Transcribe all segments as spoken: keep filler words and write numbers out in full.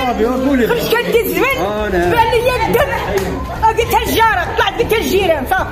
صافي قولي خرج كندي الزبل بان لي الدم قلتها الجاره طلعت قلتها الجيران صافي.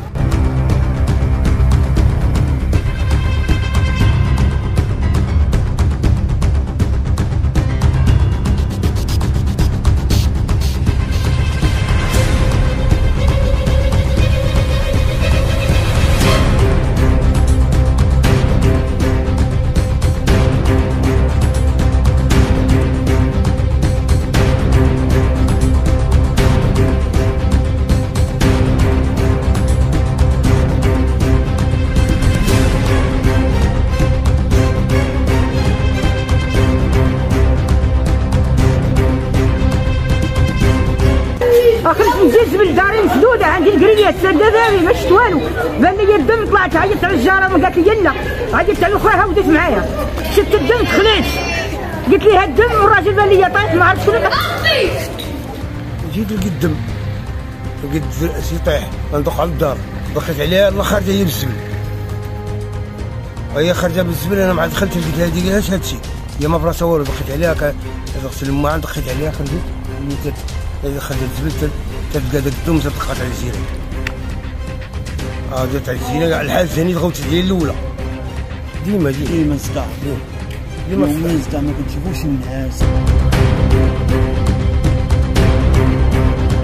خرجت نجي الزبل داري مسدوده عندي القريه ساده داري ما شفت والو بان لي الدم طلعت عيطت على الجاره ما قالت لي لا عيطت على خوها وديت معايا شفت الدم دخلت قلت لي هاد الدم والراجل بان لي طايح ما عرفت شكون جيت لقيت الدم لقيت شي طايح ندق على الدار بقيت عليها الله خارجه هي بالزبل هي خارجه بالزبل انا مع دخلت لقيت هذيك اش هادشي هي ما براسها والو بقيت عليها غسل الماء دقيت عليها خرجت خرجت الزبل تلقى داك الدم تلقات على الجيران اه جات على الجيران على الحال ثاني الغوت ديال الاولى ديما ديما ديما صداع ديما صداع ما كنشوفوش الناس.